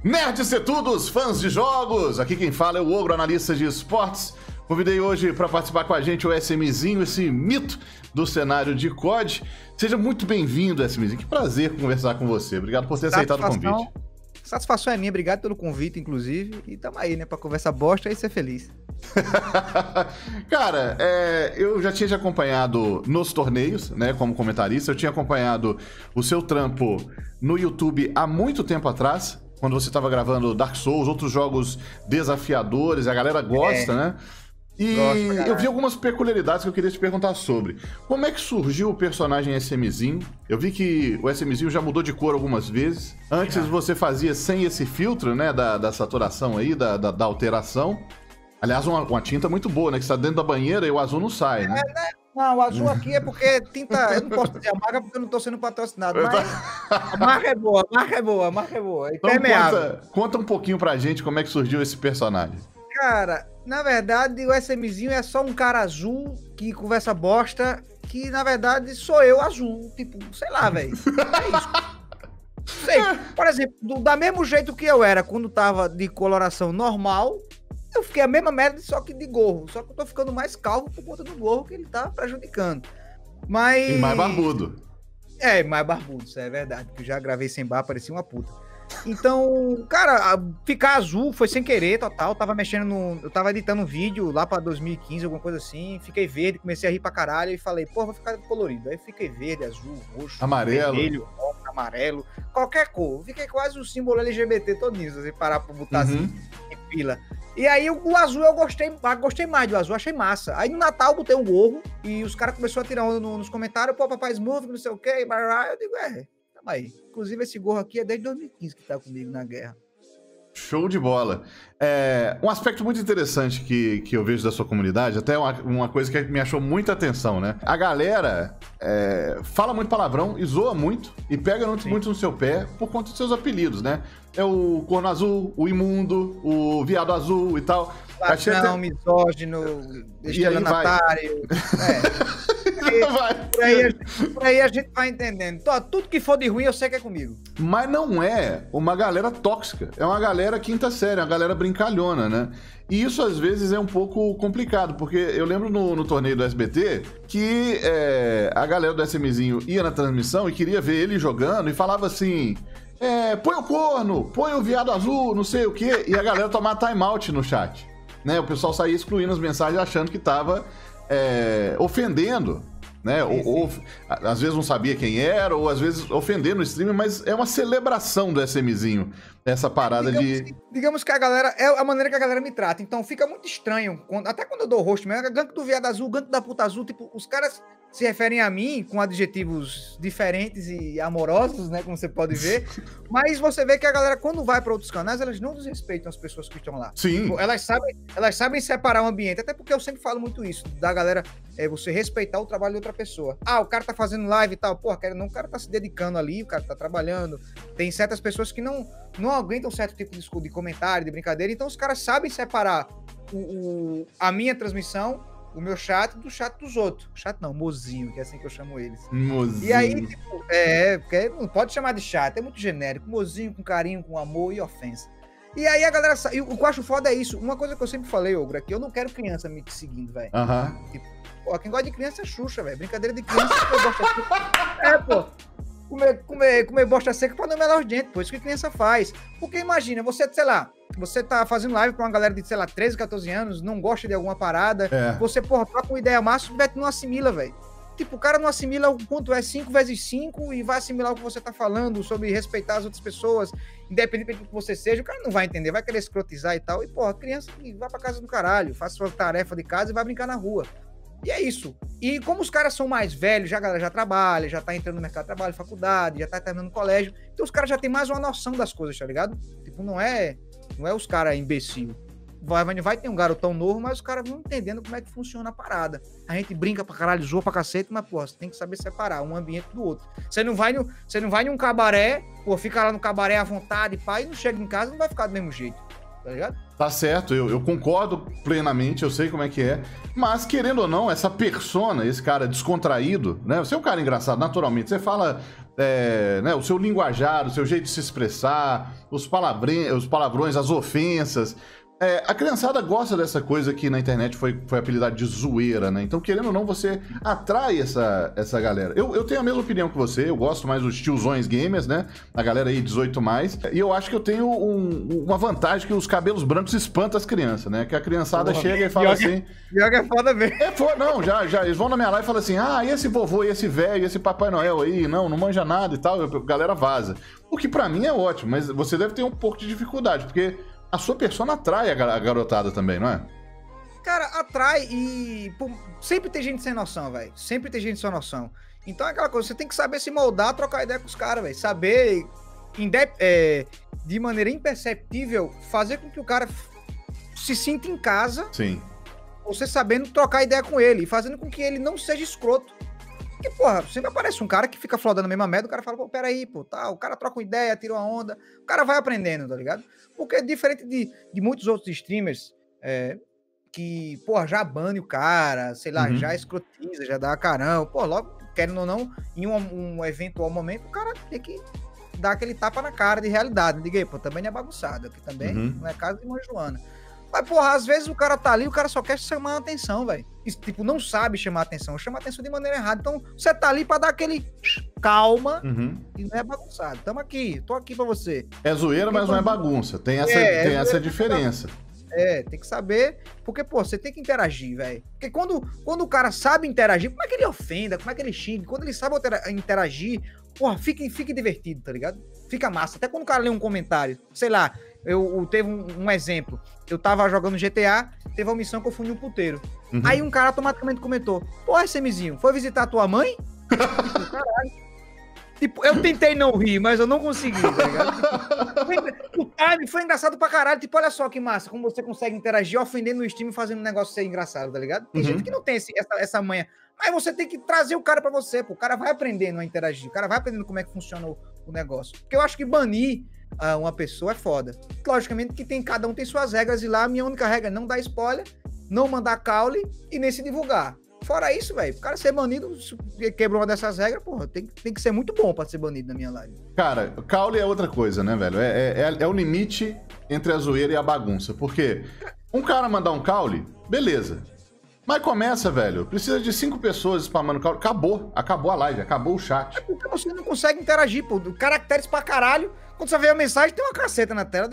Nerds e todos, fãs de jogos! Aqui quem fala é o Ogro, analista de esportes. Convidei hoje para participar com a gente o SMzinho, esse mito do cenário de COD. Seja muito bem-vindo, SMzinho. Que prazer conversar com você. Obrigado por ter aceitado o convite. Satisfação é minha, obrigado pelo convite, inclusive. E tamo aí, né, pra conversa bosta e ser feliz. Cara, eu já tinha te acompanhado nos torneios, né, como comentarista. Eu tinha acompanhado o seu trampo no YouTube há muito tempo atrás, quando você estava gravando Dark Souls, outros jogos desafiadores, a galera gosta, né? E eu vi algumas peculiaridades que eu queria te perguntar sobre. Como é que surgiu o personagem SMzinho? Eu vi que o SMzinho já mudou de cor algumas vezes. Antes você fazia sem esse filtro, né, da saturação aí, da alteração. Aliás, uma tinta muito boa, né, que está dentro da banheira e o azul não sai, né? Não, o azul aqui é porque tinta... Eu não posso dizer a marca porque eu não tô sendo patrocinado, mas a marca é boa, a marca é boa, a marca é boa. Então conta um pouquinho pra gente como é que surgiu esse personagem. Cara, na verdade, o SMzinho é só um cara azul que conversa bosta, que na verdade sou eu azul. Tipo, sei lá, velho. É isso. Sei. Por exemplo, da mesmo jeito que eu era quando tava de coloração normal, eu fiquei a mesma merda, só que de gorro. Só que eu tô ficando mais calvo por conta do gorro que ele tá prejudicando. Mas... E mais barbudo. É, mais barbudo, isso é verdade. Que eu já gravei sem bar, parecia uma puta. Então, cara, ficar azul foi sem querer, total. Tava mexendo eu tava editando um vídeo lá pra 2015, alguma coisa assim. Fiquei verde, comecei a rir pra caralho e falei, pô, vou ficar colorido. Aí fiquei verde, azul, roxo, amarelo, vermelho, roxo, amarelo, qualquer cor. Fiquei quase o símbolo LGBT todinho, se você parar pra botar assim em fila. E aí o azul eu gostei mais do azul, achei massa. Aí no Natal eu botei um gorro e os caras começaram a tirar onda nos comentários, pô, papai Smurf, não sei o quê, eu digo, tamo aí. Inclusive esse gorro aqui é desde 2015 que tá comigo na guerra. Show de bola. Um aspecto muito interessante que eu vejo da sua comunidade, até uma coisa que me achou muita atenção, né? A galera fala muito palavrão e zoa muito e pega muito no seu pé por conta dos seus apelidos, né? É o corno azul, o imundo, o viado azul e tal. Latão, misógino, estelionatário. Por aí a gente vai entendendo. Tudo que for de ruim eu sei que é comigo. Mas não é uma galera tóxica. É uma galera quinta série, uma galera brincalhona, né? E isso às vezes é um pouco complicado, porque eu lembro no torneio do SBT que a galera do SMzinho ia na transmissão e queria ver ele jogando e falava assim... põe o corno, põe o viado azul, não sei o quê. E a galera tomava timeout no chat, né? O pessoal saía excluindo as mensagens achando que tava ofendendo, né? Ou às vezes não sabia quem era, ou às vezes ofendendo o streamer, mas é uma celebração do SMzinho, essa parada Digamos que a galera, é a maneira que a galera me trata, então fica muito estranho, até quando eu dou rosto mesmo, gank do viado azul, gank da puta azul, tipo, os caras se referem a mim com adjetivos diferentes e amorosos, né, como você pode ver, mas você vê que a galera, quando vai para outros canais, elas não desrespeitam as pessoas que estão lá. Sim. Tipo, elas sabem separar o ambiente, até porque eu sempre falo muito isso, da galera, você respeitar o trabalho de outra pessoa. O cara tá fazendo live e tal, porra, o cara tá se dedicando ali, o cara tá trabalhando, tem certas pessoas que não aguentam certo tipo de comentário, de brincadeira, então os caras sabem separar a minha transmissão, o meu chat do chat dos outros. Chat não, mozinho, que é assim que eu chamo eles. Mozinho. E aí, tipo, porque não pode chamar de chat, é muito genérico. Mozinho, com carinho, com amor e ofensa. E aí a galera... E o que eu acho foda é isso. Uma coisa que eu sempre falei, Ogro, é que eu não quero criança me seguindo, velho. Tipo, pô, quem gosta de criança é Xuxa, velho. Brincadeira de criança, comer bosta seca. Pô. Comer bosta seca pra não melar os dentes, pô. Isso que criança faz. Porque imagina, você, sei lá, você tá fazendo live pra uma galera de, sei lá, 13, 14 anos, não gosta de alguma parada, você, porra, troca uma ideia massa, o Beto não assimila, velho. Tipo, o cara não assimila o quanto é 5 vezes 5 e vai assimilar o que você tá falando sobre respeitar as outras pessoas, independente do que você seja, o cara não vai entender, vai querer escrotizar e tal. E, porra, criança que vai pra casa do caralho, faz sua tarefa de casa e vai brincar na rua. E é isso. E como os caras são mais velhos, a galera já trabalha, já tá entrando no mercado de trabalho, faculdade, já tá terminando colégio, então os caras já tem mais uma noção das coisas, tá ligado? Tipo, não é os caras imbecil. Vai ter um garotão novo, mas os caras vão entendendo como é que funciona a parada. A gente brinca pra caralho, zoa pra cacete, mas, pô, você tem que saber separar um ambiente do outro. Você não vai num cabaré, pô, fica lá no cabaré à vontade, pá, e não chega em casa, não vai ficar do mesmo jeito. tá ligado? Tá certo, eu concordo plenamente, eu sei como é que é. Mas, querendo ou não, essa persona, esse cara descontraído, né? Você é um cara engraçado, naturalmente. Você fala, né, o seu linguajar, o seu jeito de se expressar, os palavrões, as ofensas. A criançada gosta dessa coisa que na internet foi apelidada de zoeira, né? Então, querendo ou não, você atrai essa galera. Eu tenho a mesma opinião que você, eu gosto mais dos tiozões gamers, né? A galera aí 18+. E eu acho que eu tenho uma vantagem que os cabelos brancos espantam as crianças, né? Que a criançada chega e fala assim... Pior que é foda mesmo. Não, já. Eles vão na minha live e falam assim, e esse vovô, e esse velho, esse Papai Noel aí, não manja nada e tal. A galera vaza. O que pra mim é ótimo, mas você deve ter um pouco de dificuldade, porque... A sua persona atrai a garotada também, não é? Cara, atrai e... Pô, sempre tem gente sem noção, velho. Sempre tem gente sem noção. Então é aquela coisa, você tem que saber se moldar, trocar ideia com os caras, velho. Saber, de maneira imperceptível, fazer com que o cara se sinta em casa. Sim. Você sabendo trocar ideia com ele. E fazendo com que ele não seja escroto. Porque, porra, sempre aparece um cara que fica flodando a mesma merda, o cara fala, pô, peraí, pô, tá, o cara troca uma ideia, tira uma onda, o cara vai aprendendo, tá ligado? Porque é diferente de muitos outros streamers que, porra, já bane o cara, sei lá, já escrotiza, já dá carão, pô, logo, querendo ou não, em um eventual momento, o cara tem que dar aquele tapa na cara de realidade, diga aí, pô, também não é bagunçado, aqui também não é casa de Mãe Joana. Mas, porra, às vezes o cara tá ali, o cara só quer chamar a atenção, velho. Tipo, não sabe chamar a atenção, chama a atenção de maneira errada. Então, você tá ali pra dar aquele calma e não é bagunçado. Tamo aqui, tô aqui pra você. É zoeira, mas não é bagunça. Tem essa diferença. Tem que saber, porque, pô, você tem que interagir, velho. Porque quando o cara sabe interagir, como é que ele ofenda, como é que ele xinga? Quando ele sabe interagir, porra, fica divertido, tá ligado? Fica massa. Até quando o cara lê um comentário, sei lá, teve um exemplo. Eu tava jogando GTA, teve uma missão que eu fui em um puteiro. Aí um cara automaticamente comentou, pô, SMzinho, foi visitar a tua mãe? Tipo, caralho. Tipo, eu tentei não rir, mas eu não consegui, tá ligado? O time foi engraçado pra caralho. Tipo, olha só que massa, como você consegue interagir ofendendo o Steam e fazendo um negócio ser engraçado, tá ligado? Tem gente que não tem essa manha. Mas você tem que trazer o cara pra você, pô. O cara vai aprendendo a interagir, o cara vai aprendendo como é que funciona o negócio. Porque eu acho que banir uma pessoa é foda. Logicamente que cada um tem suas regras e lá a minha única regra é não dar spoiler, não mandar caule e nem se divulgar. Fora isso, velho, o cara ser banido, quebrou uma dessas regras, porra, tem que ser muito bom pra ser banido na minha live. Cara, caule é outra coisa, né, velho? É o limite entre a zoeira e a bagunça. Porque um cara mandar um caule, beleza. Mas começa, velho, precisa de 5 pessoas spamando caule. Acabou a live, acabou o chat. É porque você não consegue interagir, pô. Caracteres pra caralho. Quando você vê a mensagem, tem uma caceta na tela.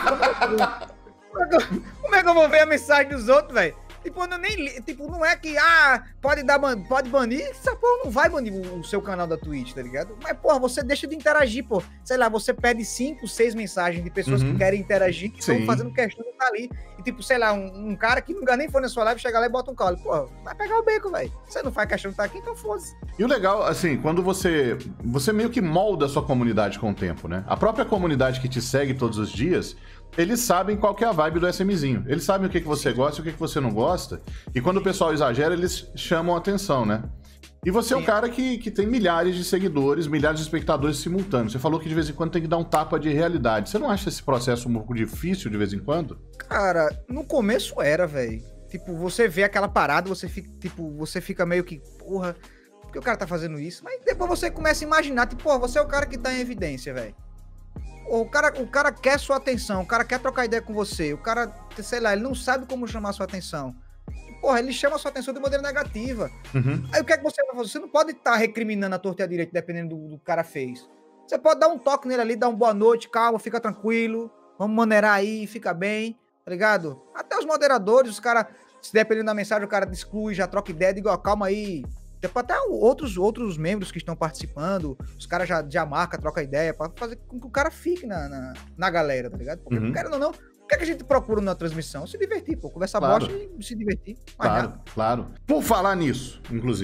Como é que eu vou ver a mensagem dos outros, velho? Tipo, não é que, pode banir, essa porra não vai banir o seu canal da Twitch, tá ligado? Mas, porra, você deixa de interagir, pô. Sei lá, você pede 5, 6 mensagens de pessoas que querem interagir, que estão fazendo questão de estar ali. E, tipo, sei lá, um cara que nunca nem foi na sua live, chega lá e bota um caule. Pô, vai pegar o beco, velho. Você não faz questão de estar aqui, então foda-se. E o legal, assim, quando você meio que molda a sua comunidade com o tempo, né? A própria comunidade que te segue todos os dias, eles sabem qual que é a vibe do SMzinho. Eles sabem o que você gosta e o que você não gosta. E quando o pessoal exagera, eles chamam a atenção, né? E você é um cara que tem milhares de seguidores, milhares de espectadores simultâneos. Você falou que de vez em quando tem que dar um tapa de realidade. Você não acha esse processo um pouco difícil de vez em quando? Cara, no começo era, velho. Tipo, você vê aquela parada, você fica meio que, porra, por que o cara tá fazendo isso? Mas depois você começa a imaginar, tipo, porra, você é o cara que tá em evidência, velho. O cara quer sua atenção, o cara quer trocar ideia com você, o cara, sei lá, ele não sabe como chamar sua atenção. Porra, ele chama sua atenção de maneira negativa. Aí o que é que você vai fazer? Você não pode estar recriminando a torta e a direita, dependendo do que o cara fez. Você pode dar um toque nele ali, dar uma boa noite, calma, fica tranquilo, vamos maneirar aí, fica bem, tá ligado? Até os moderadores, os caras, se dependendo da mensagem, o cara exclui, já troca ideia, diga, ó, calma aí. Até outros membros que estão participando, os caras já marcam, troca ideia, pra fazer com que o cara fique na galera, tá ligado? Porque, querendo ou não, o que é que a gente procura na transmissão? Se divertir, pô, conversar bosta e se divertir. Claro. Por falar nisso,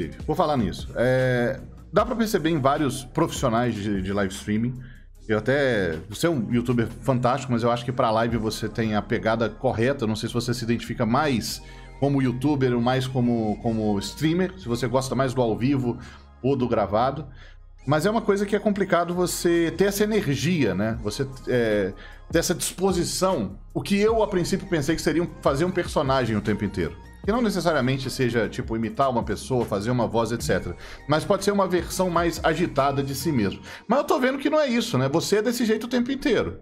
dá pra perceber em vários profissionais de live streaming, você é um youtuber fantástico, mas eu acho que pra live você tem a pegada correta, não sei se você se identifica mais como youtuber ou mais como streamer, se você gosta mais do ao vivo ou do gravado. Mas é uma coisa que é complicado você ter essa energia, né? Você ter essa disposição. O que eu, a princípio, pensei que seria fazer um personagem o tempo inteiro. Que não necessariamente seja, tipo, imitar uma pessoa, fazer uma voz, etc. Mas pode ser uma versão mais agitada de si mesmo. Mas eu tô vendo que não é isso, né? Você é desse jeito o tempo inteiro.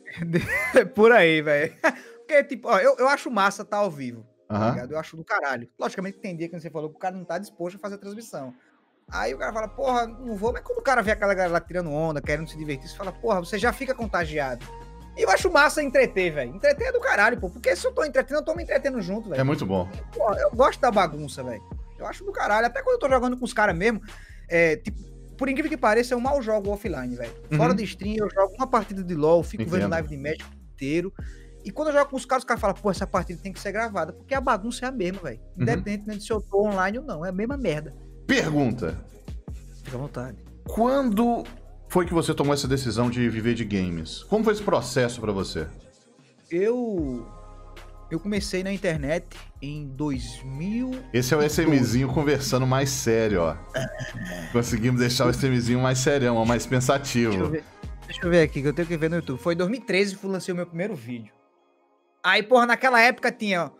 Por aí, velho. Porque, tipo, ó, eu acho massa estar ao vivo, tá ligado? Eu acho do caralho. Logicamente tem dia que você falou que o cara não tá disposto a fazer a transmissão. Aí o cara fala, porra, não vou. Mas quando o cara vê aquela galera lá tirando onda, querendo se divertir, você fala, porra, você já fica contagiado. E eu acho massa entreter, velho. Entreter é do caralho, pô. Porque se eu tô entretendo, eu tô me entretendo junto, velho. É muito bom. Pô, eu gosto da bagunça, velho. Eu acho do caralho. Até quando eu tô jogando com os caras mesmo, tipo, por incrível que pareça, eu mal jogo offline, velho. Fora de stream, eu jogo uma partida de LoL, fico vendo live de Magic inteiro. E quando eu jogo com os caras falam, pô, essa partida tem que ser gravada. Porque a bagunça é a mesma, velho. Independente se eu tô online ou não. É a mesma merda. Pergunta. Fica à vontade. Quando foi que você tomou essa decisão de viver de games? Como foi esse processo pra você? Eu comecei na internet em 2000. Esse é o SMzinho conversando mais sério, ó. Conseguimos deixar o SMzinho mais serião, ó, mais pensativo. Deixa eu ver aqui, que eu tenho que ver no YouTube. Foi em 2013 que eu lancei o meu primeiro vídeo. Aí, porra, naquela época tinha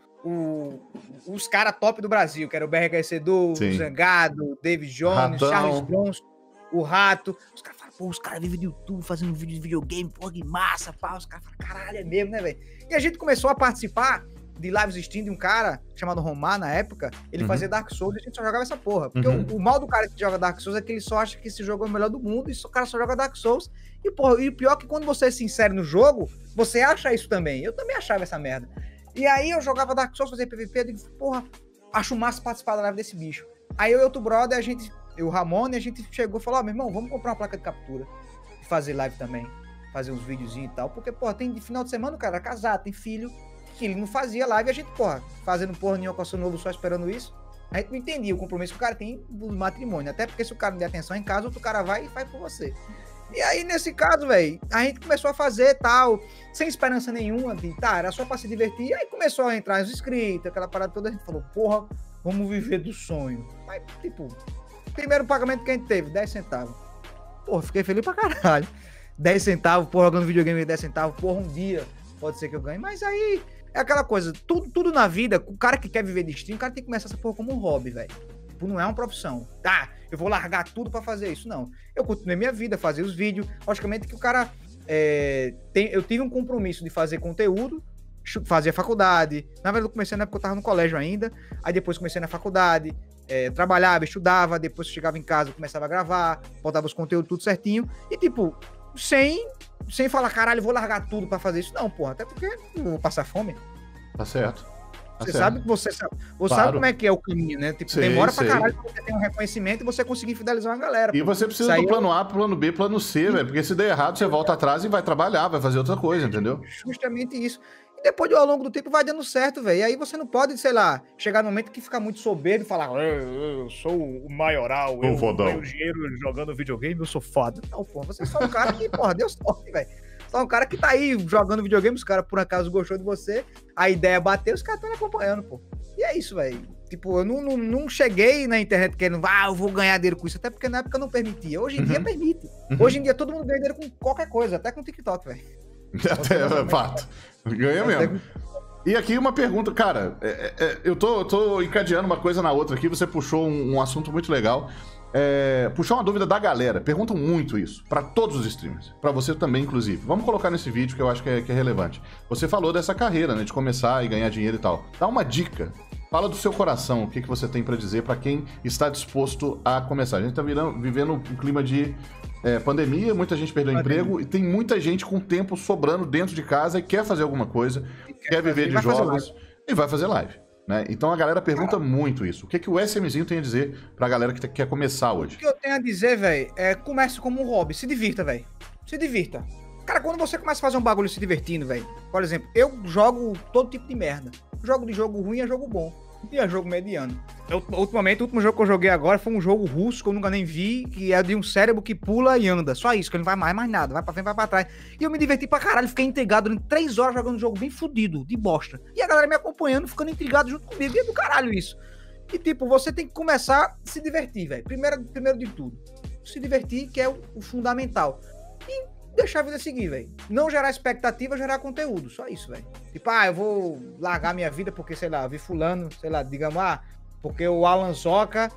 os caras top do Brasil, que era o BRHC Edu, o Zangado, o David Jones, Ratão. Charles Bronson, o Rato. Os caras falam, pô, os caras vivem do YouTube fazendo vídeo de videogame, pô, que massa, pá. Os caras falam, caralho, é mesmo, né, velho? E a gente começou a participar de lives stream de um cara chamado Romar, na época. Ele fazia Dark Souls e a gente só jogava essa porra. Porque o mal do cara que joga Dark Souls é que ele só acha que esse jogo é o melhor do mundo e o cara só joga Dark Souls. E, porra, e o pior é que quando você é sincero no jogo, você acha isso também. Eu também achava essa merda. E aí eu jogava Dark Souls, fazia PVP, eu digo, porra, acho massa participar da live desse bicho. Aí eu e outro brother, o Ramon, a gente chegou e falou, ó, meu irmão, vamos comprar uma placa de captura e fazer live também, fazer uns videozinhos e tal, porque, porra, tem de final de semana o cara é casado, tem filho, que ele não fazia live, a gente, porra, fazendo porra nenhuma com o novo só esperando isso, a gente não entendia o compromisso que o cara tem do matrimônio, até porque se o cara não der atenção em casa, outro cara vai e faz por você. E aí, nesse caso, velho, a gente começou a fazer tal, sem esperança nenhuma, era só pra se divertir. E aí começou a entrar os inscritos, aquela parada toda, a gente falou, porra, vamos viver do sonho. Mas, tipo, primeiro pagamento que a gente teve, 10 centavos. Porra, fiquei feliz pra caralho. 10 centavos, porra, jogando videogame 10 centavos, porra, um dia pode ser que eu ganhe. Mas aí, é aquela coisa, tudo na vida, o cara que quer viver de stream, o cara tem que começar essa porra como um hobby, velho. Tipo, não é uma profissão. Tá, eu vou largar tudo pra fazer isso, não. Eu continuei minha vida, fazer os vídeos. Logicamente que o cara... eu tive um compromisso de fazer conteúdo, fazer a faculdade. Na verdade, eu comecei na época que eu tava no colégio ainda. Aí depois comecei na faculdade, trabalhava, estudava. Depois eu chegava em casa, começava a gravar, botava os conteúdos tudo certinho. E tipo, sem falar, caralho, vou largar tudo pra fazer isso. Não, porra, até porque não vou passar fome. Tá certo. Você sabe que você sabe como é que é o caminho, né? Tipo, demora pra caralho pra você ter um reconhecimento e você conseguir fidelizar uma galera. E você precisa do plano A, plano B, plano C, velho. Porque se der errado, você volta atrás e vai trabalhar, vai fazer outra coisa, entendeu? Justamente isso. E depois, ao longo do tempo, vai dando certo, velho. E aí você não pode, sei lá, chegar no momento que fica muito soberbo e falar, eu sou o maioral, eu ganho dinheiro jogando videogame, eu sou foda. Não, pô, você é só um cara que, porra, deu sorte, velho. Só um cara que tá aí jogando videogame, os caras por acaso gostou de você, a ideia bateu, os caras estão acompanhando, pô. E é isso, velho. Tipo, eu não cheguei na internet querendo, eu vou ganhar dinheiro com isso, até porque na época não permitia. Hoje em dia permite. Hoje em dia todo mundo ganha dinheiro com qualquer coisa, até com TikTok, velho. Até, fato. Ganha mesmo. E aqui uma pergunta, cara, eu tô encadeando uma coisa na outra aqui, você puxou um assunto muito legal. Puxar uma dúvida da galera. Perguntam muito isso, pra todos os streamers, pra você também, inclusive. Vamos colocar nesse vídeo que eu acho que é relevante. Você falou dessa carreira, né, de começar e ganhar dinheiro e tal. Dá uma dica. Fala do seu coração, o que você tem pra dizer pra quem está disposto a começar. A gente tá vivendo um clima de pandemia, muita gente perdeu emprego e tem muita gente com tempo sobrando dentro de casa e quer fazer alguma coisa, quer viver de jogos e vai fazer live. Né? Então a galera pergunta muito isso. O que o SMzinho tem a dizer pra galera que quer começar hoje? O que eu tenho a dizer, velho, comece como um hobby. Se divirta, velho. Se divirta. Cara, quando você começa a fazer um bagulho se divertindo, velho. Por exemplo, eu jogo todo tipo de merda. Jogo de jogo ruim é jogo bom. E é jogo mediano. Ultimamente, o último jogo que eu joguei agora foi um jogo russo que eu nunca nem vi, que é de um cérebro que pula e anda. Só isso, que ele não vai mais nada. Vai pra frente, vai pra trás. E eu me diverti pra caralho. Fiquei intrigado durante 3 horas jogando um jogo bem fudido, de bosta. E a galera me acompanhando, ficando intrigado junto comigo. E é do caralho isso. E tipo, você tem que começar a se divertir, velho. Primeiro de tudo. se divertir, que é o fundamental. E deixar a vida seguir, velho. Não gerar expectativa, gerar conteúdo. Só isso, velho. Tipo, eu vou largar minha vida porque, sei lá, vi fulano, sei lá, digamos, porque o Alan Zoca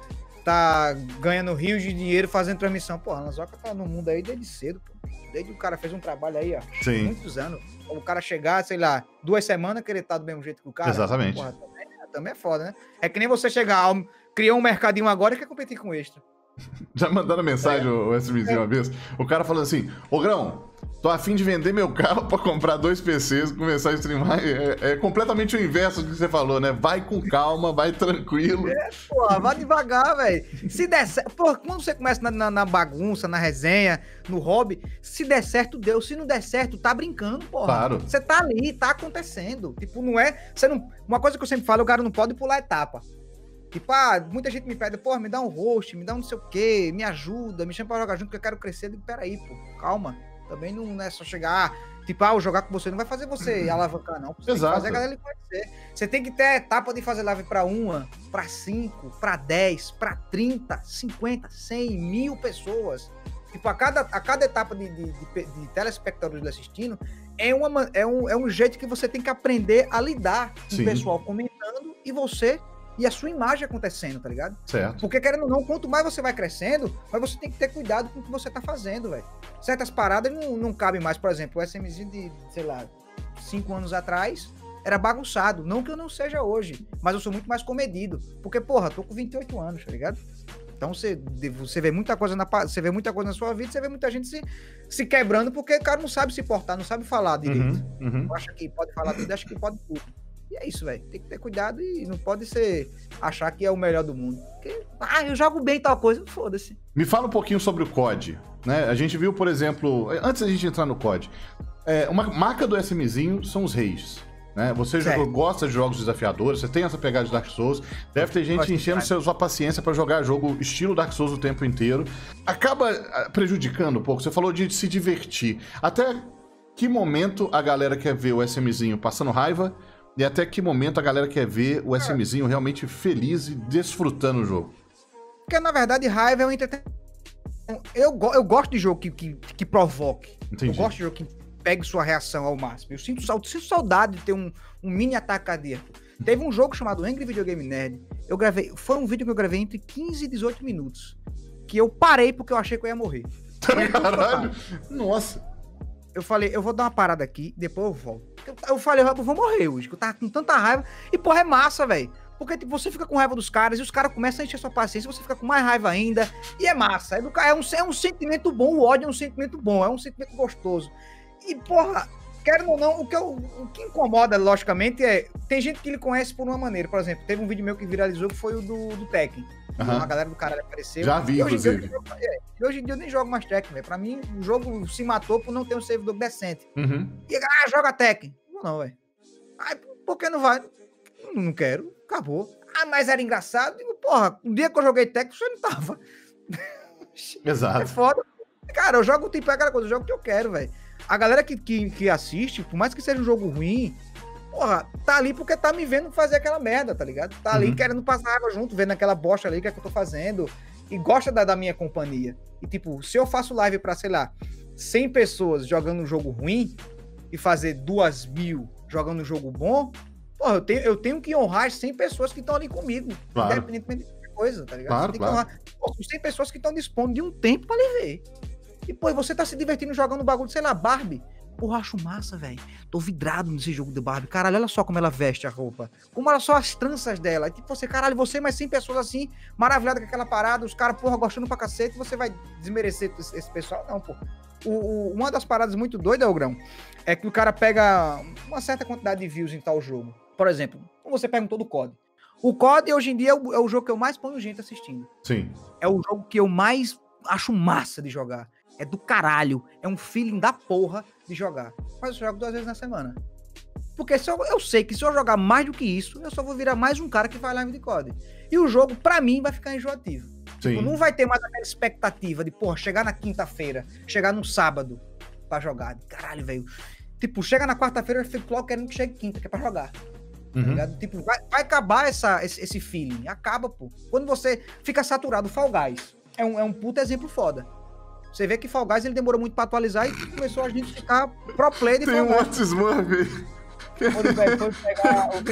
tá ganhando rios de dinheiro fazendo transmissão. Pô, Alan Zoca tá no mundo aí desde cedo, pô. Desde que o cara fez um trabalho aí, Sim. muitos anos. O cara chegar, sei lá, 2 semanas, querer estar do mesmo jeito que o cara. Exatamente. Porra, também é foda, né? É que nem você chegar, criou um mercadinho agora e quer competir com extra. Já mandaram mensagem, o SMzinho uma vez, o cara falando assim, ô Grão, tô a fim de vender meu carro pra comprar 2 PCs e começar a streamar. É completamente o inverso do que você falou, né? Vai com calma, vai tranquilo. Porra, vai devagar, velho. Se der certo, porra, quando você começa na bagunça, na resenha, no hobby, se der certo, deu. Se não der certo, tá brincando, porra. Claro. Você tá ali, tá acontecendo. Tipo, não é... Uma coisa que eu sempre falo, o cara não pode pular etapa. Tipo, muita gente me pede, porra, me dá um host, me dá um não sei o quê, me ajuda, me chama pra jogar junto que eu quero crescer. Eu digo, peraí, pô, calma. Também não é só chegar, tipo, eu jogar com você não vai fazer você alavancar, não. Você tem que fazer a galera lhe conhecer. Você tem que ter a etapa de fazer live pra 1, pra 5, pra 10, pra 30, 50, 100, 1000 pessoas. Tipo, a cada etapa de telespectadores assistindo é um jeito que você tem que aprender a lidar com o pessoal comentando e você e a sua imagem acontecendo, tá ligado? Certo. Porque, querendo ou não, quanto mais você vai crescendo, mas você tem que ter cuidado com o que você tá fazendo, velho. Certas paradas não cabem mais. Por exemplo, o SMzinho de, sei lá, 5 anos atrás era bagunçado. Não que eu não seja hoje, mas eu sou muito mais comedido. Porque, porra, tô com 28 anos, tá ligado? Então você vê muita coisa você vê muita coisa na sua vida, você vê muita gente se quebrando porque o cara não sabe se portar, não sabe falar direito. Acha que pode falar tudo, acha que pode tudo. E é isso, velho. Tem que ter cuidado e não pode achar que é o melhor do mundo. Porque, eu jogo bem tal coisa, foda-se. Me fala um pouquinho sobre o COD, né? A gente viu, por exemplo, antes da gente entrar no COD, uma marca do SMzinho são os reis, né? Você gosta de jogos desafiadores, você tem essa pegada de Dark Souls, deve ter gente enchendo sua paciência pra jogar jogo estilo Dark Souls o tempo inteiro. Acaba prejudicando um pouco. Você falou de se divertir. Até que momento a galera quer ver o SMzinho passando raiva? E até que momento a galera quer ver o SMzinho realmente feliz e desfrutando o jogo? Porque, na verdade, raiva é um entretenimento. Eu gosto de jogo que provoque. Entendi. Eu gosto de jogo que pegue sua reação ao máximo. Eu sinto saudade de ter um mini ataque cardíaco. Teve um jogo chamado Angry Video Game Nerd. Foi um vídeo que eu gravei entre 15 e 18 minutos. Que eu parei porque eu achei que eu ia morrer. Caralho! Nossa! Eu falei, eu vou dar uma parada aqui, depois eu volto. Eu falei, eu vou morrer hoje, que eu tava com tanta raiva. E, porra, é massa, velho. Porque tipo, você fica com raiva dos caras e os caras começam a encher sua paciência, você fica com mais raiva ainda. E é massa. É um sentimento bom, o ódio é um sentimento bom, é um sentimento gostoso. E, porra, querendo ou não, o que incomoda, logicamente, tem gente que ele conhece por uma maneira. Por exemplo, teve um vídeo meu que viralizou que foi o do Tekken. A galera do caralho apareceu. Já vi, inclusive. Hoje em dia eu nem jogo mais Tekken, velho. Pra mim, o jogo se matou por não ter um servidor decente. E joga Tekken. Não, velho. Por que não vai? Não quero. Acabou. Mas era engraçado. Digo, porra, o dia que eu joguei Tekken, você não tava. Exato. É foda. Cara, eu jogo tipo aquela coisa, eu jogo o que eu quero, velho. A galera que assiste, por mais que seja um jogo ruim, porra, tá ali porque tá me vendo fazer aquela merda, tá ligado? Tá ali querendo passar água junto, vendo aquela bosta ali que é que eu tô fazendo, e gosta da minha companhia. E tipo, se eu faço live pra, sei lá, 100 pessoas jogando um jogo ruim, e fazer 2.000 jogando um jogo bom, porra, eu tenho que honrar as 100 pessoas que estão ali comigo, independentemente de qualquer coisa, tá ligado? Você tem que honrar 100 pessoas que estão dispondo de um tempo pra lhe ver. E, pô, você tá se divertindo jogando bagulho, sei lá, Barbie. Porra, acho massa, velho. Tô vidrado nesse jogo de Barbie. Caralho, olha só como ela veste a roupa. Como olha só as tranças dela. E, tipo, você, caralho, você mais 100 pessoas assim, maravilhada com aquela parada, os caras, porra, gostando pra cacete, você vai desmerecer esse pessoal? Não, pô. Uma das paradas muito doidas, Grão, é que o cara pega uma certa quantidade de views em tal jogo. Por exemplo, como você perguntou do COD. O COD, hoje em dia, é o jogo que eu mais ponho gente assistindo. Sim. É o jogo que eu mais acho massa de jogar. É do caralho. É um feeling da porra de jogar. Mas eu jogo 2 vezes na semana. Porque eu sei que se eu jogar mais do que isso, eu só vou virar mais um cara que faz live de COD. E o jogo, pra mim, vai ficar enjoativo. Tipo, não vai ter mais aquela expectativa de, porra, chegar na quinta-feira, chegar no sábado pra jogar. Caralho, velho. Tipo, chega na quarta-feira, eu fico logo querendo que chegue quinta, que é pra jogar. Tá ligado? Tipo, vai acabar esse feeling. Acaba, pô. Quando você fica saturado, Fall Guys. é um puta exemplo foda. Você vê que Fall Guys ele demorou muito pra atualizar e começou a gente ficar pro play de Fall Guys. Tem um outro Smurf. Quando foi pegar o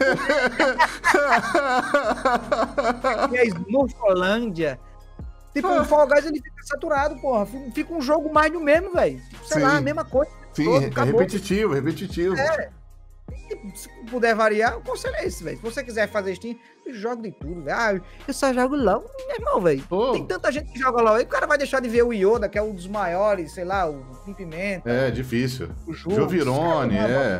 e a Smurfolândia. Tipo, o Fall Guys ele fica saturado, porra. Fica um jogo mais do mesmo, velho. Tipo, sei lá, a mesma coisa. Sim, é repetitivo. É. Se puder variar, o conselho é esse, velho. Se você quiser fazer Steam, joga de tudo, velho. Ah, eu só jogo LOL, meu irmão, velho. Tem tanta gente que joga LOL aí, o cara vai deixar de ver o Yoda, que é um dos maiores, sei lá, o Pimenta. É, difícil. O Jovirone,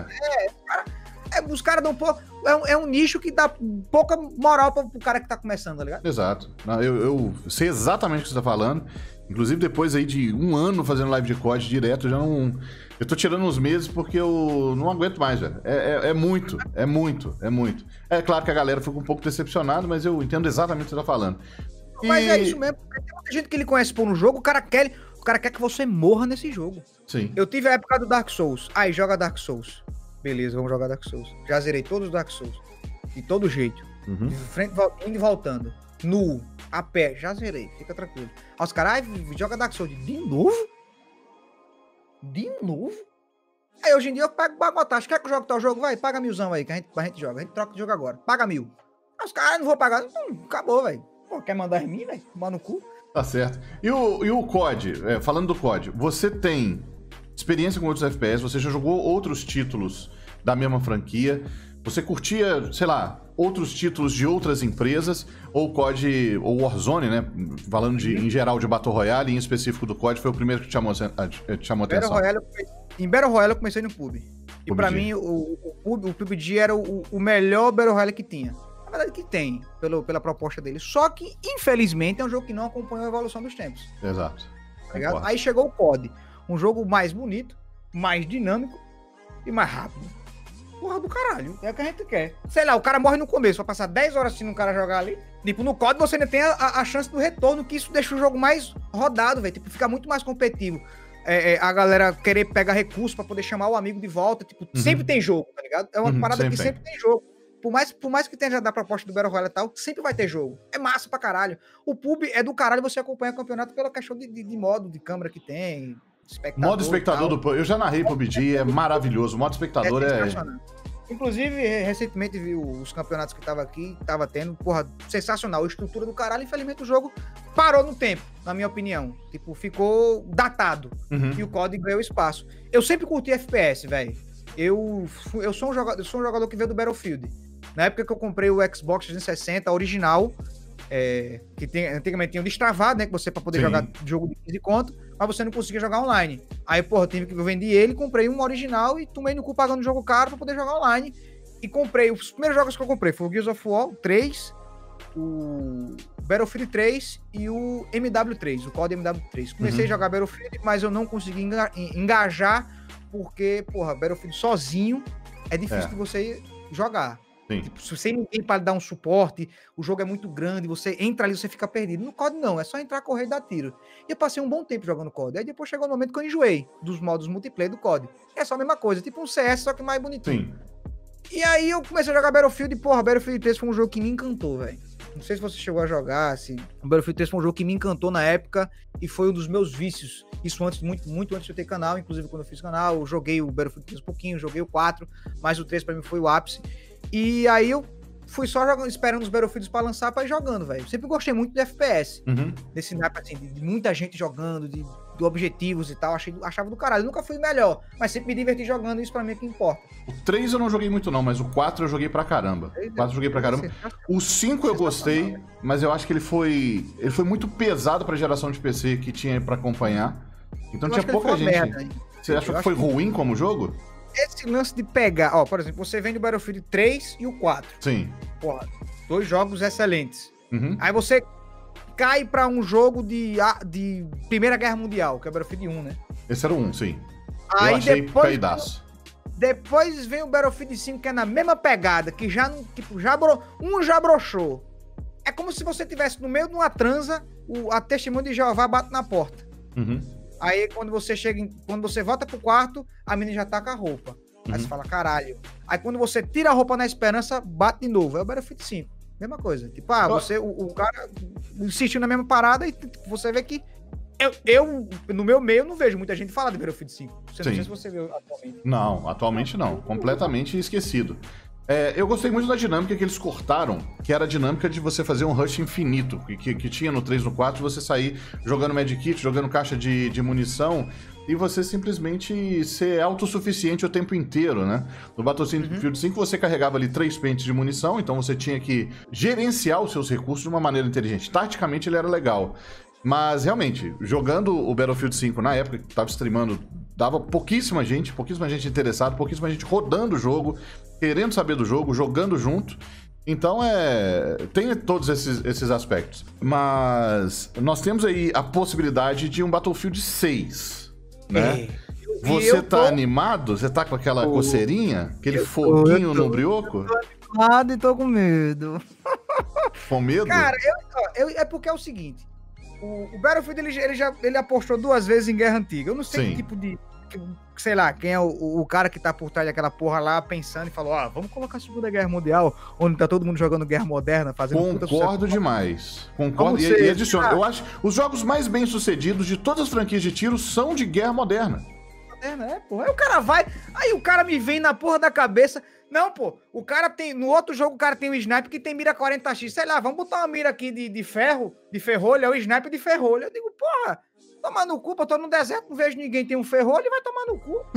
os caras dão pouco. É um nicho que dá pouca moral pro cara que tá começando, tá ligado? Exato. Eu sei exatamente o que você tá falando. Inclusive, depois aí de um ano fazendo live de COD direto, eu já não. Eu tô tirando uns meses porque eu não aguento mais, velho. É muito. É claro que a galera fica um pouco decepcionada, mas eu entendo exatamente o que você tá falando. Mas é isso mesmo. Tem muita gente que ele conhece por um jogo, o cara quer que você morra nesse jogo. Sim. Eu tive a época do Dark Souls. Aí, joga Dark Souls. Beleza, vamos jogar Dark Souls. Já zerei todos os Dark Souls. De todo jeito. Uhum. De frente, indo e voltando. Nu, a pé. Já zerei, fica tranquilo. Aí os caras, joga Dark Souls. De novo? De novo? Aí hoje em dia eu pago bagotagem. Quer que eu jogue tal jogo? Vai, paga 1000 aí que a gente joga. A gente troca de jogo agora. Paga 1000. Aí os caras, não vou pagar. Acabou, velho. Pô, quer mandar em mim, velho? Tomar no cu. Tá certo. E o COD, falando do COD, você tem experiência com outros FPS, você já jogou outros títulos da mesma franquia, você curtia, sei lá, outros títulos de outras empresas, ou COD, ou Warzone, né? Falando em geral de Battle Royale, em específico do COD, foi o primeiro que te chamou atenção. Em Battle Royale eu comecei no PUBG. E pra mim, o PUBG era o melhor Battle Royale que tinha. Na verdade que tem, pela proposta dele. Só que, infelizmente, é um jogo que não acompanhou a evolução dos tempos. Exato. Tá ligado? Aí chegou o COD. Um jogo mais bonito, mais dinâmico e mais rápido. Porra do caralho, é o que a gente quer. Sei lá, o cara morre no começo, vai passar 10 horas assistindo um cara jogar ali. Tipo, no COD você ainda tem a chance do retorno, que isso deixa o jogo mais rodado, velho. Tipo, fica muito mais competitivo. A galera querer pegar recurso pra poder chamar o amigo de volta. Tipo, sempre tem jogo, tá ligado? É uma parada que sempre tem jogo. Por mais que tenha já da proposta do Battle Royale e tal, sempre vai ter jogo. É massa pra caralho. O PUB é do caralho, você acompanha o campeonato pela questão de modo, de câmera que tem. Modo espectador do PUBG. Eu já narrei PUBG, é maravilhoso. O modo espectador Inclusive, recentemente vi os campeonatos que tava tendo, porra, sensacional. A estrutura do caralho, infelizmente o jogo parou no tempo, na minha opinião. Tipo, ficou datado. E o COD ganhou espaço. Eu sempre curti FPS, velho. Eu sou um jogador que veio do Battlefield. Na época que eu comprei o Xbox 360 original, que antigamente tinha o destravado, né? Que você pra poder jogar jogo de 15 conto, mas você não conseguia jogar online. Aí, porra, eu vendi ele, comprei um original e tomei no cu pagando jogo caro pra poder jogar online. E comprei, os primeiros jogos que eu comprei foi o Gears of War 3, o Battlefield 3 e o MW3, o COD MW3. Comecei a jogar Battlefield, mas eu não consegui engajar, porque, porra, Battlefield sozinho é difícil de você jogar. Tipo, sem ninguém para dar um suporte, o jogo é muito grande, você entra ali, você fica perdido. No COD não, é só entrar, correr e dar tiro. E eu passei um bom tempo jogando COD. Aí depois chegou o momento que eu enjoei dos modos multiplayer do COD. É só a mesma coisa, tipo um CS, só que mais bonitinho. E aí eu comecei a jogar Battlefield e, porra, Battlefield 3 foi um jogo que me encantou, velho. Não sei se você chegou a jogar, o Battlefield 3 foi um jogo que me encantou na época e foi um dos meus vícios. Isso muito antes de eu ter canal, inclusive quando eu fiz canal, eu joguei o Battlefield 3 um pouquinho, joguei o 4, mas o 3 pra mim foi o ápice. E aí eu fui só esperando os Battlefields pra lançar, pra ir jogando, velho. Sempre gostei muito de FPS. Desse naipe, assim, de muita gente jogando, de objetivos e tal. Achava do caralho. Eu nunca fui melhor, mas sempre me diverti jogando, isso pra mim é que importa. O 3 eu não joguei muito não, mas o 4 eu joguei pra caramba. O 5 eu gostei, mas eu acho que ele foi muito pesado pra geração de PC que tinha pra acompanhar. Então tinha pouca gente. Você achou que foi ruim como jogo? Esse lance de pegar, por exemplo, você vende o Battlefield 3 e o 4. Sim. Porra, 2 jogos excelentes. Aí você cai pra um jogo de Primeira Guerra Mundial, que é o Battlefield 1, né? Esse era o 1, sim. Aí eu achei caidaço. Depois vem o Battlefield 5, que é na mesma pegada, que já broxou. É como se você estivesse no meio de uma transa, a testemunha de Jeová bate na porta. Aí quando você volta pro quarto, a menina já tá com a roupa. Aí você fala, caralho. Aí quando você tira a roupa na esperança, bate de novo. É o Battlefield 5. Mesma coisa. Tipo, o cara insistiu na mesma parada e você vê que eu, no meu meio, não vejo muita gente falar de Battlefield 5. Não sei se você viu atualmente. Não, atualmente não. Completamente esquecido. Eu gostei muito da dinâmica que eles cortaram, que era a dinâmica de você fazer um rush infinito, que tinha no 3, no 4, você sair jogando medkit, jogando caixa de munição, e você simplesmente ser autossuficiente o tempo inteiro, né? No Battlefield 5 você carregava ali 3 pentes de munição, então você tinha que gerenciar os seus recursos de uma maneira inteligente. Taticamente ele era legal. Mas, realmente, jogando o Battlefield 5 na época que tava streamando, dava pouquíssima gente interessada, pouquíssima gente rodando o jogo, querendo saber do jogo, jogando junto. Então, tem todos esses aspectos. Mas nós temos aí a possibilidade de um Battlefield 6, né? Você tá animado? Você tá com aquela coceirinha? Aquele foguinho no brioco? Eu tô animado e tô com medo. Com medo? Cara, é porque é o seguinte... O Battlefield, ele apostou 2 vezes em Guerra Antiga. Eu não sei que tipo de... Sei lá, quem é o cara que tá por trás daquela porra lá, pensando e falou, vamos colocar a Segunda Guerra Mundial, onde tá todo mundo jogando Guerra Moderna, fazendo... Concordo demais. Concordo. E adiciono, eu acho, os jogos mais bem-sucedidos de todas as franquias de tiro são de Guerra Moderna. Porra. Aí o cara vai... Aí o cara me vem na porra da cabeça... Não, pô, o cara tem... No outro jogo o cara tem um sniper que tem mira 40x. Sei lá, vamos botar uma mira aqui de ferro, de ferrolho, é o sniper de ferrolho. Eu digo, porra, toma no cu, eu tô no deserto, não vejo ninguém tem um ferrolho e vai tomar no cu.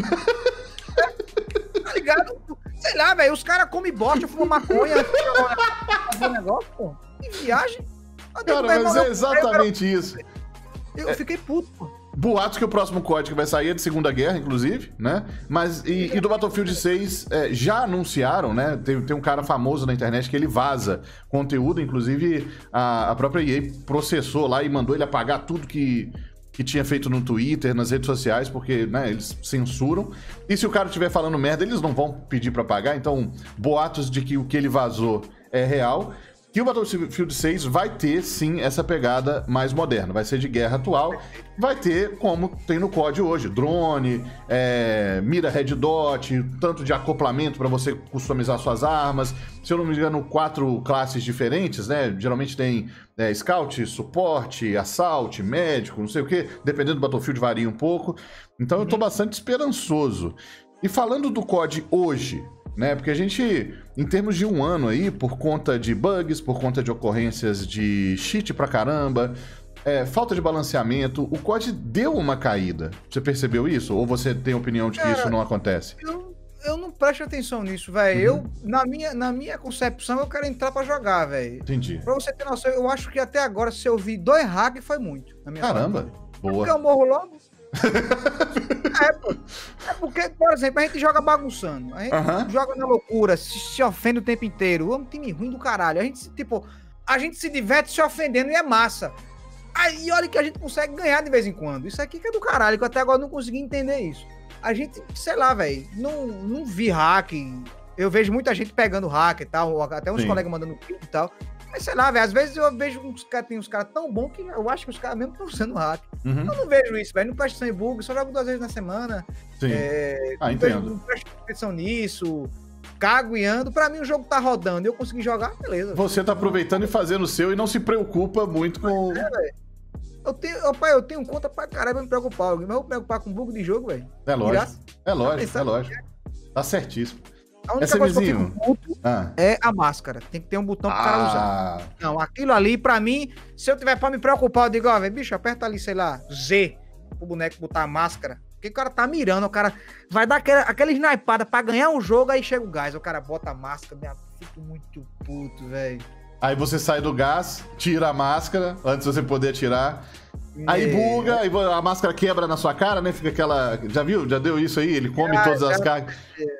Tá ligado? Sei lá, velho, os caras comem bosta, fumam maconha, fazem negócio, pô. Que viagem. Cara, mas é exatamente isso. Eu fiquei puto, pô. Boatos que o próximo código vai sair é de Segunda Guerra, inclusive, né? Mas, e do Battlefield 6 já anunciaram, né? Tem um cara famoso na internet que ele vaza conteúdo, inclusive a própria EA processou lá e mandou ele apagar tudo que tinha feito no Twitter, nas redes sociais, porque, né, eles censuram. E se o cara estiver falando merda, eles não vão pedir pra apagar, então boatos de que o que ele vazou é real. Que o Battlefield 6 vai ter, sim, essa pegada mais moderna. Vai ser de guerra atual. Vai ter, como tem no COD hoje, drone, mira red dot, tanto de acoplamento para você customizar suas armas. Se eu não me engano, 4 classes diferentes, né? Geralmente tem scout, suporte, assault, médico, não sei o quê. Dependendo do Battlefield, varia um pouco. Então eu tô bastante esperançoso. E falando do COD hoje... né? Porque a gente, em termos de um ano aí, por conta de bugs, por conta de ocorrências de cheat pra caramba, falta de balanceamento, o COD deu uma caída. Você percebeu isso? Ou você tem opinião de que isso não acontece? Eu não presto atenção nisso, velho. Na minha concepção, eu quero entrar pra jogar, velho. Entendi. Pra você ter noção, eu acho que até agora, se eu vi 2 hacks, foi muito. Na minha Caramba, partida. boa. Porque eu morro logo. Porque, por exemplo, a gente joga bagunçando, a gente joga na loucura, se ofende o tempo inteiro. É um time ruim do caralho. A gente se diverte se ofendendo e é massa. Aí olha que a gente consegue ganhar de vez em quando. Isso aqui que é do caralho, que eu até agora não consegui entender isso. A gente, sei lá, velho, não vi hack. Eu vejo muita gente pegando hack e tal, até uns colegas mandando vídeo e tal. Mas sei lá, velho, às vezes eu vejo tem uns caras tão bons que eu acho que os caras mesmo estão usando hack. Eu não vejo isso, velho. Não presto atenção em bug, só jogo 2 vezes na semana. Sim. Entendo. Não presto atenção nisso. Cago e ando. Pra mim o jogo tá rodando e eu consegui jogar, beleza. Você tá aproveitando e fazendo o seu e não se preocupa muito com... velho. Eu tenho conta pra caralho pra me preocupar. Mas eu vou me preocupar com bug de jogo, velho. É lógico. Tá certíssimo. A única coisa que eu fico puto é a máscara. Tem que ter um botão pro cara usar. Não, aquilo ali, pra mim, se eu tiver pra me preocupar, eu digo, velho, bicho, aperta ali, sei lá, Z, o boneco botar a máscara. Porque o cara tá mirando, o cara vai dar aquela snipada pra ganhar um jogo, aí chega o gás, o cara bota a máscara, eu fico muito puto, velho. Aí você sai do gás, tira a máscara, antes de você poder atirar. Aí buga, aí a máscara quebra na sua cara, né? Fica aquela... Já viu? Já deu isso aí? Ele come todas as cargas.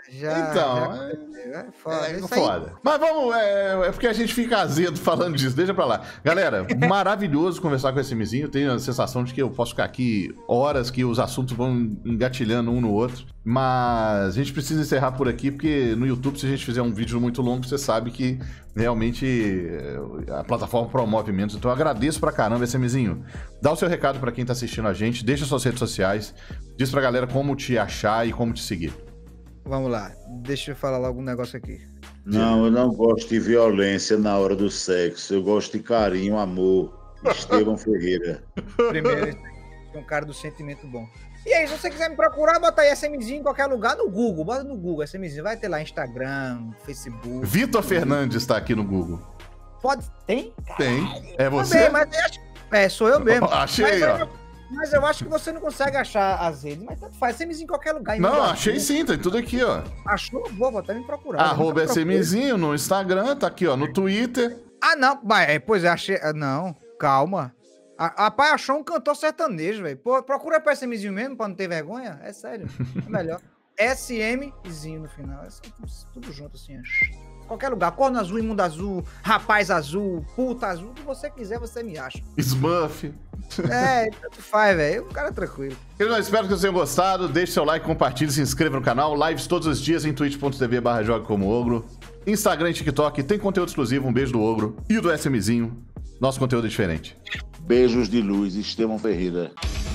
É foda. Mas vamos... É porque a gente fica azedo falando disso. Deixa pra lá. Galera, maravilhoso conversar com esse mizinho. Tenho a sensação de que eu posso ficar aqui horas, que os assuntos vão engatilhando um no outro. Mas a gente precisa encerrar por aqui, porque no YouTube, se a gente fizer um vídeo muito longo, você sabe que realmente a plataforma promove menos. Então eu agradeço pra caramba esse mizinho. Dá o seu recado pra quem tá assistindo a gente, deixa suas redes sociais, diz pra galera como te achar e como te seguir. Vamos lá, deixa eu falar logo um negócio aqui. Não, eu não gosto de violência na hora do sexo. Eu gosto de carinho, amor. Estevão Ferreira. Primeiro, um cara do sentimento bom. E aí, se você quiser me procurar, bota aí SMzinho em qualquer lugar no Google. Bota no Google, SMzinho. Vai ter lá Instagram, Facebook. Vitor Fernandes tá aqui no Google. Pode? Tem? Tem. É você? Também, mas sou eu mesmo. Achei, ó. Mas eu acho que você não consegue achar as redes, mas tanto faz. SMzinho em qualquer lugar. Não, achei sim, tem tudo aqui, ó. Achou? Vou até me procurar. Arroba SMzinho no Instagram, tá aqui, ó, no Twitter. Ah, não. Mas, pois é, achei... Não, calma. A pai achou um cantor sertanejo, velho. Procura pra SMzinho mesmo, pra não ter vergonha. É sério. É melhor. SMzinho no final. É tudo junto, assim. Qualquer lugar. Corno azul, imundo azul, rapaz azul, puta azul. O que você quiser, você me acha. Smurf. Tanto faz, velho. Um cara tranquilo. Eu espero que vocês tenham gostado. Deixe seu like, compartilhe, se inscreva no canal. Lives todos os dias em twitch.tv/jogacomoogro. Instagram e TikTok. Tem conteúdo exclusivo. Um beijo do Ogro e do SMzinho. Nosso conteúdo é diferente. Beijos de luz, Estevão Ferreira.